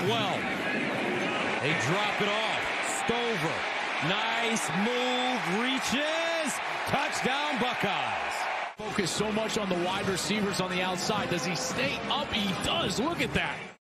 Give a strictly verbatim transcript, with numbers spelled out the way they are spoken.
twelve. They drop it off. Stover. Nice move. Reaches. Touchdown, Buckeyes. Focus so much on the wide receivers on the outside. Does he stay up? He does. Look at that.